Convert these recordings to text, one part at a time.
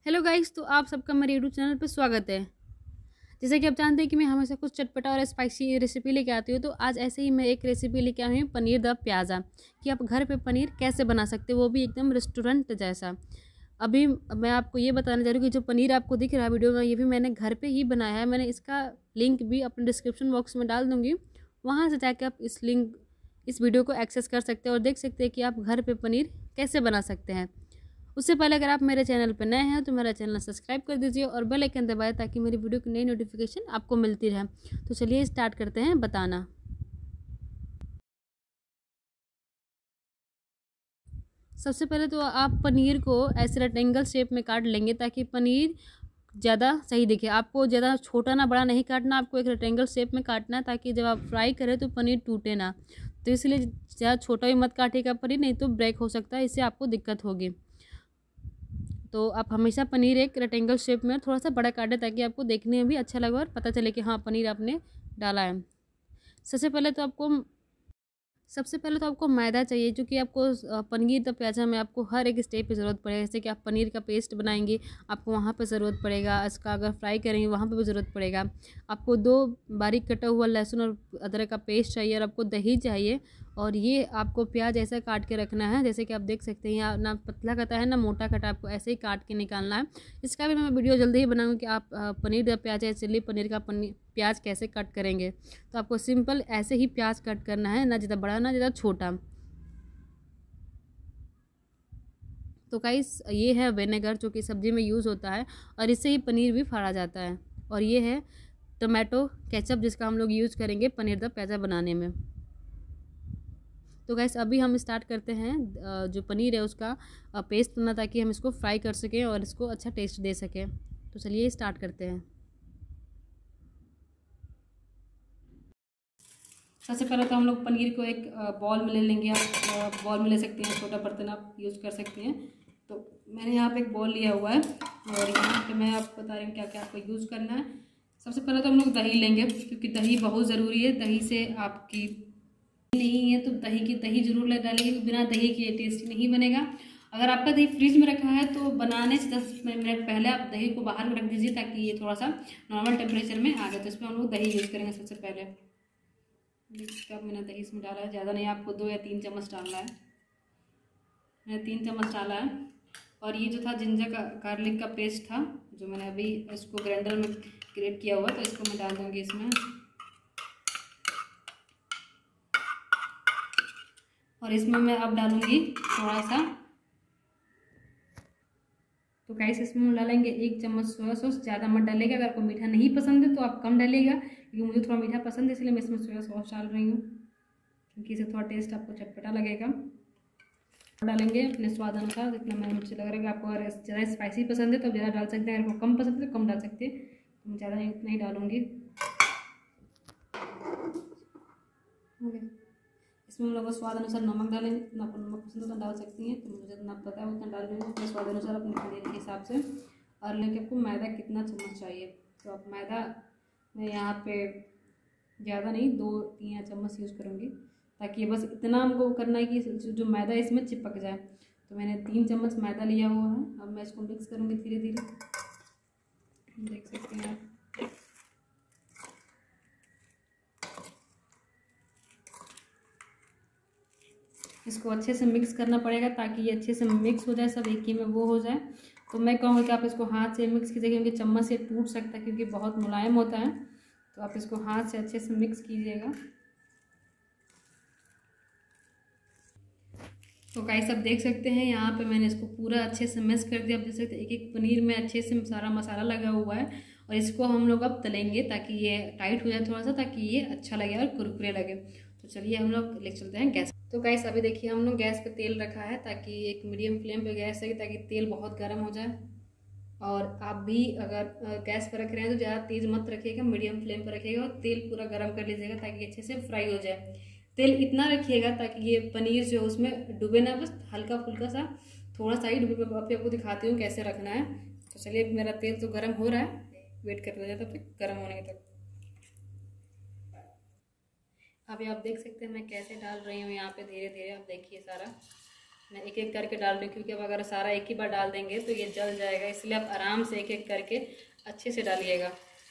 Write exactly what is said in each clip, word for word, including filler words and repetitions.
Hello guys, तो आप सबका मेरे यूट्यूब चैनल पर स्वागत है। जैसे कि आप जानते हैं कि मैं हमेशा कुछ चटपटा और स्पाइसी रेसिपी लेके आती हूँ, तो आज ऐसे ही मैं एक रेसिपी लेके आई हूँ पनीर द प्याज़ा, कि आप घर पे पनीर कैसे बना सकते हो, वो भी एकदम रेस्टोरेंट जैसा। अभी मैं आपको ये बताने जा रही हूँ कि जो पनीर आपको दिख रहा है वीडियो में, ये भी मैंने घर पर ही बनाया है। मैंने इसका लिंक भी अपने डिस्क्रिप्शन बॉक्स में डाल दूँगी, वहाँ से जाकर आप इस लिंक इस वीडियो को एक्सेस कर सकते हैं और देख सकते हैं कि आप घर पर पनीर कैसे बना सकते हैं। उससे पहले अगर आप मेरे चैनल पर नए हैं तो मेरा चैनल सब्सक्राइब कर दीजिए और बेल आइकन दबाएं ताकि मेरी वीडियो की नई नोटिफिकेशन आपको मिलती रहे। तो चलिए स्टार्ट करते हैं बताना। सबसे पहले तो आप पनीर को ऐसे रेक्टेंगल शेप में काट लेंगे ताकि पनीर ज़्यादा सही दिखे। आपको ज़्यादा छोटा ना बड़ा नहीं काटना, आपको एक रेक्टेंगल शेप में काटना है ताकि जब आप फ्राई करें तो पनीर टूटे ना। तो इसलिए ज़्यादा छोटा भी मत काटिएगा पनीर, नहीं तो ब्रेक हो सकता है, इससे आपको दिक्कत होगी। तो आप हमेशा पनीर एक रेक्टेंगल शेप में थोड़ा सा बड़ा काटें ताकि आपको देखने में भी अच्छा लगे और पता चले कि हाँ पनीर आपने डाला है। सबसे पहले तो आपको सबसे पहले तो आपको मैदा चाहिए, क्योंकि आपको पनीर द प्याज़ा में आपको हर एक स्टेप पे ज़रूरत पड़ेगा। जैसे कि आप पनीर का पेस्ट बनाएंगे, आपको वहाँ पे ज़रूरत पड़ेगा। इसका अगर फ्राई करेंगे वहाँ पे भी ज़रूरत पड़ेगा। आपको दो बारीक कटा हुआ लहसुन और अदरक का पेस्ट चाहिए और आपको दही चाहिए। और ये आपको प्याज ऐसा काट के रखना है, जैसे कि आप देख सकते हैं यहाँ ना पतला कटा है ना मोटा कटा, आपको ऐसे ही काट के निकालना है। इसका भी मैं वीडियो जल्दी ही बनाऊँगी कि आप पनीर द प्याज़ा चिल्ली पनीर का पनीर प्याज कैसे कट करेंगे। तो आपको सिंपल ऐसे ही प्याज कट करना है, ना ज़्यादा बड़ा ना ज़्यादा छोटा। तो गाइस ये है विनेगर जो कि सब्ज़ी में यूज़ होता है और इससे ही पनीर भी फाड़ा जाता है। और ये है टोमेटो केचप जिसका हम लोग यूज़ करेंगे पनीर द प्याज़ा बनाने में। तो गाइस अभी हम स्टार्ट करते हैं जो पनीर है उसका पेस्ट बनना, ताकि हम इसको फ्राई कर सकें और इसको अच्छा टेस्ट दे सकें। तो चलिए स्टार्ट करते हैं। सबसे पहले तो हम लोग पनीर को एक बॉल में ले लेंगे। आप बॉल में ले सकते हैं, छोटा बर्तन आप यूज़ कर सकते हैं। तो मैंने यहाँ पे एक बॉल लिया हुआ है और यहाँ पे मैं आपको बता रही हूँ क्या क्या आपको यूज़ करना है। सबसे पहले तो हम लोग दही लेंगे, क्योंकि दही बहुत ज़रूरी है। दही से आपकी नहीं है तो दही की दही जरूर ले डालेंगे, तो बिना दही के ये टेस्टी नहीं बनेगा। अगर आपका दही फ्रिज में रखा है तो बनाने से दस मिनट पहले आप दही को बाहर में रख दीजिए ताकि ये थोड़ा सा नॉर्मल टेम्परेचर में आ गए। तो इसमें हम लोग दही यूज़ करेंगे सबसे पहले। कब मैंने दही इसमें डाला है, ज़्यादा नहीं, आपको दो या तीन चम्मच डालना है। मैंने तीन चम्मच डाला है। और ये जो था जिंजर का गार्लिक का पेस्ट था, जो मैंने अभी इसको ग्राइंडर में ग्रेट किया हुआ, तो इसको मैं डाल दूँगी इसमें। और इसमें मैं अब डालूँगी थोड़ा सा, तो गाइस इसमें हम डालेंगे एक चम्मच सोया सॉस। ज़्यादा मत डालेगा, अगर आपको मीठा नहीं पसंद है तो आप कम डालिएगा, क्योंकि मुझे थोड़ा मीठा पसंद है इसलिए मैं इसमें सोया सॉस डाल रही हूँ, क्योंकि इससे थोड़ा टेस्ट आपको चटपटा लगेगा। डालेंगे अपने स्वाद अनुसार, जितना मैं मुझे लग रहा है कि आपको अगर ज़्यादा स्पाइसी पसंद है तो ज़्यादा डाल सकते हैं, अगर आपको कम पसंद है तो कम डाल सकते हैं। तो मैं ज़्यादा नहीं उतना ही डालूँगी। इसमें हम लोग स्वाद अनुसार नमक डालेंगे, जितना आपको नमक पसंद है उतना डाल सकती हैं। तो मुझे जितना पता है उतना डाल दूँगी अपने स्वाद अनुसार, अपने पनीर के हिसाब से। और लेके आपको मैदा कितना चम्मच चाहिए, तो आप मैदा मैं यहाँ पे ज़्यादा नहीं दो तीन चम्मच यूज़ करूँगी, ताकि बस इतना हमको करना है कि जो मैदा इसमें चिपक जाए। तो मैंने तीन चम्मच मैदा लिया हुआ है। अब मैं इसको मिक्स करूँगी धीरे धीरे, देख सकते हैं आप। इसको अच्छे से मिक्स करना पड़ेगा ताकि ये अच्छे से मिक्स हो जाए, सब एक ही में वो हो जाए। तो मैं कहूँगी कि आप इसको हाथ से मिक्स कीजिए, क्योंकि चम्मच से टूट सकता है, क्योंकि बहुत मुलायम होता है। तो आप इसको हाथ से अच्छे से मिक्स कीजिएगा। तो गाइस आप देख सकते हैं यहाँ पे मैंने इसको पूरा अच्छे से मिक्स कर दिया। आप देख सकते हैं एक एक पनीर में अच्छे से सारा मसाला लगा हुआ है। और इसको हम लोग अब तलेंगे ताकि ये टाइट हो जाए थोड़ा सा, ताकि ये अच्छा लगे और कुरकुरे लगे। तो चलिए हम लोग ले चलते हैं गैस। तो गाइस अभी देखिए हम लोग गैस पे तेल रखा है, ताकि एक मीडियम फ्लेम पे गैस है, ताकि तेल बहुत गर्म हो जाए। और आप भी अगर गैस पर रख रहे हैं तो ज़्यादा तेज़ मत रखिएगा, मीडियम फ्लेम पर रखिएगा और तेल पूरा गर्म कर लीजिएगा ताकि अच्छे से फ्राई हो जाए। तेल इतना रखिएगा ताकि ये पनीर जो है उसमें डूबे ना, बस हल्का फुल्का सा थोड़ा सा ही डूबे। अभी आपको दिखाती हूँ कैसे रखना है। तो चलिए मेरा तेल तो गर्म हो रहा है, वेट कर लीजिए तब तक गर्म होने तक। अभी आप देख सकते हैं मैं कैसे डाल रही हूँ यहाँ पे धीरे धीरे, आप देखिए सारा। मैं एक एक करके डाल रही हूँ, क्योंकि अब अगर सारा एक ही बार डाल देंगे तो ये जल जाएगा, इसलिए आप आराम से एक एक करके अच्छे से डालिएगा।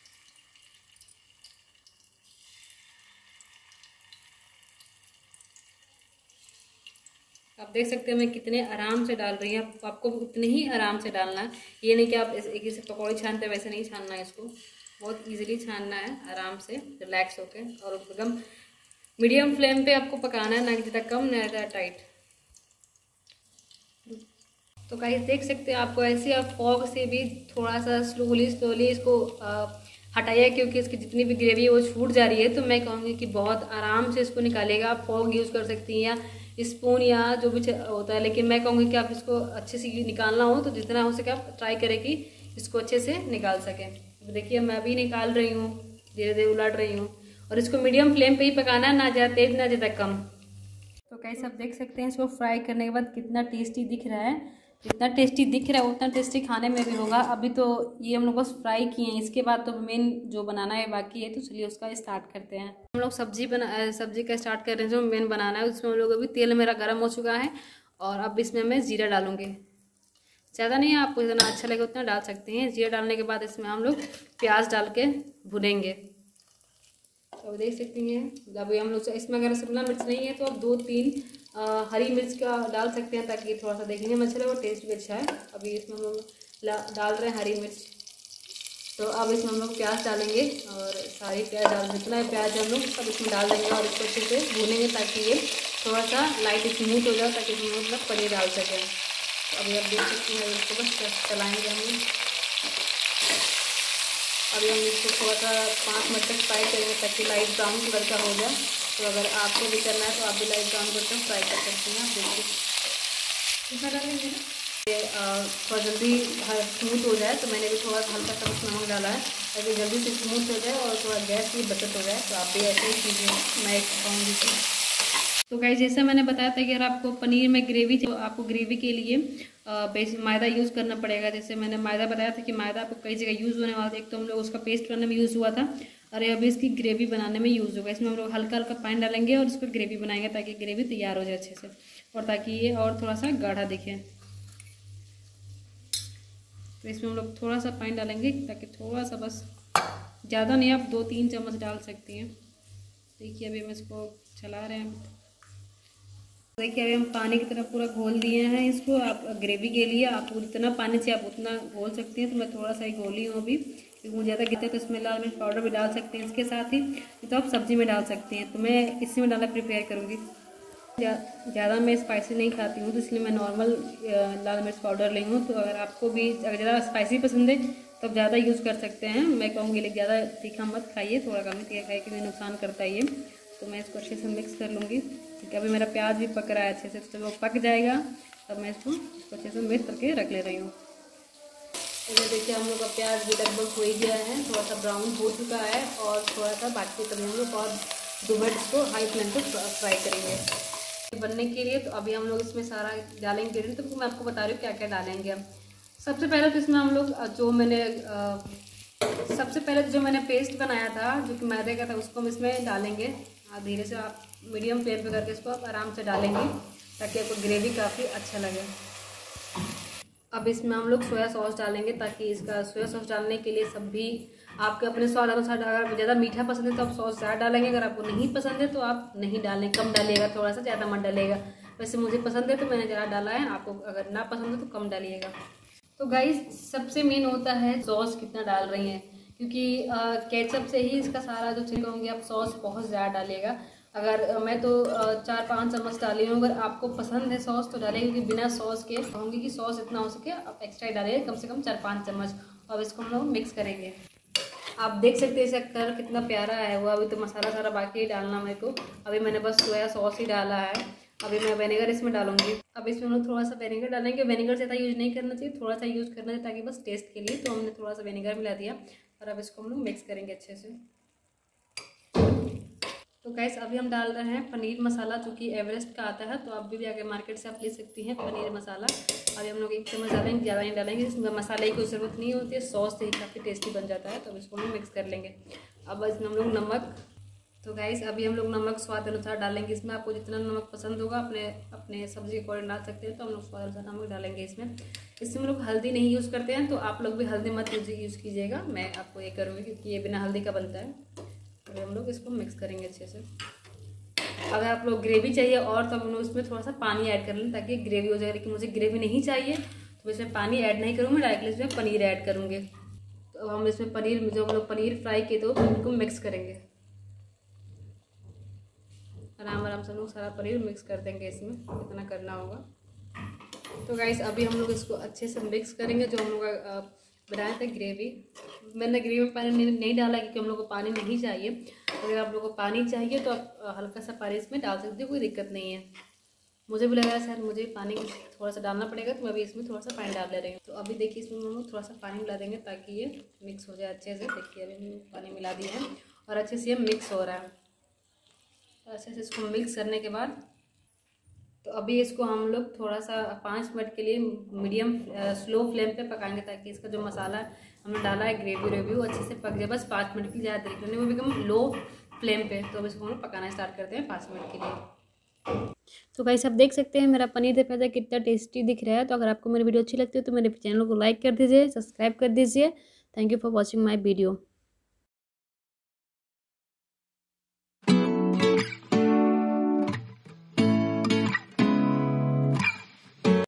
आप देख सकते हैं मैं कितने आराम से डाल रही हूँ, आपको उतने ही आराम से डालना है। ये नहीं कि आप एक ही से पकौड़े छानते हैं वैसे नहीं छानना है, इसको बहुत इजीली छानना है, आराम से रिलैक्स होकर, और एकदम मीडियम फ्लेम पे आपको पकाना है, ना कि ज़्यादा कम ना ज़्यादा टाइट। तो गाइस देख सकते हैं आपको ऐसे आप फॉग से भी थोड़ा सा स्लोली स्लोली इसको हटाइए, क्योंकि इसकी जितनी भी ग्रेवी है वो छूट जा रही है। तो मैं कहूँगी कि बहुत आराम से इसको निकालेगा। आप फॉग यूज़ कर सकती हैं या स्पून या जो भी होता है, लेकिन मैं कहूँगी कि आप इसको अच्छे से निकालना हो तो जितना हो सके आप ट्राई करें कि इसको अच्छे से निकाल सकें। तो देखिए मैं अभी निकाल रही हूँ, धीरे धीरे उलट रही हूँ, और इसको मीडियम फ्लेम पे ही पकाना है, ना ज़्यादा तेज ना ज़्यादा कम। तो कैसे आप देख सकते हैं इसको फ्राई करने के बाद कितना टेस्टी दिख रहा है। जितना टेस्टी दिख रहा है उतना टेस्टी खाने में भी होगा। अभी तो ये हम लोग बस फ्राई किए हैं, इसके बाद तो मेन जो बनाना है बाकी है, तो चलिए उसका स्टार्ट करते हैं। हम लोग सब्जी बना सब्जी का स्टार्ट कर रहे हैं, जो मेन बनाना है उसमें हम लोग अभी तेल मेरा गर्म हो चुका है, और अब इसमें मैं जीरा डालूंगी। ज़्यादा नहीं है, आपको जितना अच्छा लगे उतना डाल सकते हैं। जीरा डालने के बाद इसमें हम लोग प्याज डाल के भुनेंगे। तो देख सकती हैं अभी हम लोग इसमें अगर शिमला मिर्च नहीं है तो आप दो तीन आ, हरी मिर्च का डाल सकते हैं, ताकि थोड़ा सा देखने में अच्छा लगे और टेस्ट भी अच्छा है। अभी इसमें हम लोग डाल रहे हैं हरी मिर्च। तो अब इसमें हम लोग प्याज डालेंगे, और सारी प्याज डाल जितना है प्याज हम लोग सब इसमें डाल देंगे, और इसको अच्छे से भूनेंगे ताकि ये थोड़ा सा लाइट स्मूथ हो जाए, ताकि हम लोग पनीर डाल सकें। तो अभी आप देख सकते हैं इसको बस चलाएँगे हम लोग। अभी हम इसको थोड़ा सा पाँच मिनट तक फ्राई करेंगे ताकि लाइट ब्राउन कलर का हो जाए। तो अगर आपको भी करना है तो आप भी लाइट ब्राउन कलर का फ्राई कर सकते हैं। आप देखिए कितना डालेंगे ना, ये थोड़ा जल्दी स्मूथ हो जाए, तो मैंने भी थोड़ा सा हल्का सा नमक डाला है ताकि जल्दी से स्मूथ हो जाए और थोड़ा गैस की बचत हो जाए। तो आप भी ऐसे ही कीजिए, मैं एक कहूँगी। तो गाइस जैसे मैंने बताया था कि अगर आपको पनीर में ग्रेवी, तो आपको ग्रेवी के लिए बेस मैदा यूज़ करना पड़ेगा। जैसे मैंने मैदा बताया था कि मैदा आपको कई जगह यूज़ होने वाला था। एक तो हम लोग उसका पेस्ट बनाने में यूज़ हुआ था, और अभी इसकी ग्रेवी बनाने में यूज़ होगा। इसमें हम लोग हल्का हल्का पानी डालेंगे और इसको ग्रेवी बनाएंगे ताकि ग्रेवी तैयार हो जाए अच्छे से, और ताकि ये और थोड़ा सा गाढ़ा दिखे। तो इसमें हम लोग थोड़ा सा पानी डालेंगे, ताकि थोड़ा सा, बस ज़्यादा नहीं, आप दो तीन चम्मच डाल सकती हैं। देखिए अभी हम इसको चला रहे हैं। देखिए अभी हम पानी की तरफ पूरा घोल दिए हैं इसको। आप ग्रेवी के लिए आपको जितना पानी चाहिए आप उतना घोल सकती हैं। तो मैं थोड़ा सा ही घोली हूँ अभी, क्योंकि मुझे ज़्यादा गिरते तो इसमें लाल मिर्च पाउडर भी डाल सकते हैं इसके साथ ही, तो आप सब्जी में डाल सकते हैं। तो मैं इसी में डालना प्रिपेयर करूँगी। ज़्यादा मैं स्पाइसी नहीं खाती हूँ, तो इसलिए मैं नॉर्मल लाल मिर्च पाउडर ली हूँ। तो अगर आपको भी अगर ज़्यादा स्पाइसी पसंद है तो आप ज़्यादा यूज़ कर सकते हैं। मैं कहूँगी लेकिन ज़्यादा तीखा मत खाइए, थोड़ा कम तीखा खाइए, क्योंकि नुकसान करता है ये। तो मैं इसको अच्छे से मिक्स कर लूँगी, क्योंकि अभी मेरा प्याज भी पक रहा है अच्छे से। तो जब वो पक जाएगा तब मैं इसको अच्छे से मिक्स करके रख ले रही हूँ। तो देखिए हम लोग का प्याज भी लगभग हो ही गया है, थोड़ा सा ब्राउन हो चुका है, और थोड़ा सा बाकी तभी हम लोग और दो मिनट इसको हाई फ्लेम पर फ्राई करेंगे बनने के लिए। तो अभी हम लोग इसमें सारा डालेंगे। तो मैं आपको बता रही हूँ क्या क्या डालेंगे हम। सबसे पहले तो इसमें हम लोग जो मैंने आ, सबसे पहले जो मैंने पेस्ट बनाया था जो कि मैदे का था, उसको हम इसमें डालेंगे। हाँ धीरे से आप मीडियम फ्लेम पे करके इसको आप आराम से डालेंगे, ताकि आपको ग्रेवी काफ़ी अच्छा लगे। अब इसमें हम लोग सोया सॉस डालेंगे, ताकि इसका सोया सॉस डालने के लिए सब भी आपके अपने स्वाद अनुसार, अगर ज़्यादा मीठा पसंद है तो आप सॉस ज़्यादा डालेंगे, अगर आपको नहीं पसंद है तो आप नहीं डालें, कम डालिएगा, थोड़ा सा, ज़्यादा मत डालिएगा। वैसे मुझे पसंद है तो मैंने ज़्यादा डाला है, आपको अगर ना पसंद है तो कम डालिएगा। तो गाइस सबसे मेन होता है सॉस कितना डाल रही हैं, क्योंकि केचप से ही इसका सारा जो चीज़ होंगे। आप सॉस बहुत ज़्यादा डालिएगा। अगर मैं तो चार पाँच चम्मच डाली हूँ, अगर आपको पसंद है सॉस तो डालिए, क्योंकि बिना सॉस के कहूँगी कि सॉस इतना हो सके आप एक्स्ट्रा डालिए, कम से कम चार पाँच चम्मच। अब इसको हम लोग मिक्स करेंगे। आप देख सकते हैं इसका कलर कितना प्यारा है हुआ। अभी तो मसाला सारा बाकी ही डालना मेरे को, अभी मैंने बस सोया सॉस ही डाला है। अभी मैं विनेगर इसमें डालूंगी। अब इसमें हम लोग थोड़ा सा विनेगर डालेंगे। विनेगर ज़्यादा यूज़ नहीं करना चाहिए, थोड़ा सा यूज़ करना चाहिए, ताकि बस टेस्ट के लिए। तो हमने थोड़ा सा विनेगर मिला दिया, और अब इसको हम लोग मिक्स करेंगे अच्छे से। तो गाइस अभी हम डाल रहे हैं पनीर मसाला, जो कि एवरेस्ट का आता है। तो आप भी आगे मार्केट से आप ले सकती हैं पनीर मसाला। अभी हम लोग एक चम्मच डालेंगे, ज़्यादा नहीं डालेंगे, इसमें मसाले की कोई ज़रूरत नहीं होती है, सॉस से ही काफ़ी टेस्टी बन जाता है। तो अब इसको हम मिक्स कर लेंगे। अब इसमें हम लोग नमक तो गाइस अभी हम लोग नमक स्वाद अनुसार डालेंगे इसमें। आपको जितना नमक पसंद होगा अपने अपने सब्जी के अकॉर्डिंग डाल सकते हैं। तो हम लोग स्वाद अनुसार नमक डालेंगे इसमें। इसमें हम लोग हल्दी नहीं यूज़ करते हैं, तो आप लोग भी हल्दी मत यूज़ कीजिएगा। मैं आपको ये करूँगी क्योंकि ये बिना हल्दी का बनता है। तो हम लोग इसको मिक्स करेंगे अच्छे से। अगर आप लोग ग्रेवी चाहिए और तो हम लोग इसमें थोड़ा सा पानी ऐड कर लें ताकि ग्रेवी हो जाए। लेकिन मुझे ग्रेवी नहीं चाहिए तो इसमें पानी ऐड नहीं करूँगी, डायरेक्टली इसमें पनीर ऐड करूँगी। तो हम इसमें पनीर जो हम लोग पनीर फ्राई किए तो उनको मिक्स करेंगे। आराम आराम से हम लोग सारा पनीर मिक्स कर देंगे इसमें, इतना करना होगा। तो गाइस अभी हम लोग इसको अच्छे से मिक्स करेंगे। जो हम लोग बनाए थे ग्रेवी, मैंने ग्रेवी में पानी नहीं डाला क्योंकि हम लोग को पानी नहीं चाहिए। अगर आप लोगों को पानी चाहिए तो आप हल्का सा पानी इसमें डाल सकते हो, कोई दिक्कत नहीं है। मुझे भी लगा सर मुझे पानी थोड़ा सा डालना पड़ेगा, तो मैं अभी इसमें थोड़ा सा पानी डाल ले रही हूँ। तो अभी देखिए इसमें हम लोग थोड़ा सा पानी मिला देंगे ताकि ये मिक्स हो जाए अच्छे से। देखिए अभी हमने पानी मिला दिया है और अच्छे से ये मिक्स हो रहा है। अच्छे से इसको मिक्स करने के बाद तो अभी इसको हम लोग थोड़ा सा पाँच मिनट के लिए मीडियम स्लो फ्लेम पे पकाएंगे ताकि इसका जो मसाला हमने डाला है ग्रेवी रेवी वो अच्छे से पक जाए। बस पाँच मिनट की ज़्यादा देर नहीं, वो एकदम लो फ्लेम पे। तो अब इसको हम लोग पकाना स्टार्ट करते हैं पाँच मिनट के लिए। तो गाइस आप देख सकते हैं मेरा पनीर दे पिज़्ज़ा कितना टेस्टी दिख रहा है। तो अगर आपको मेरी वीडियो अच्छी लगती है तो मेरे चैनल को लाइक कर दीजिए, सब्सक्राइब कर दीजिए। Thank you for watching my video.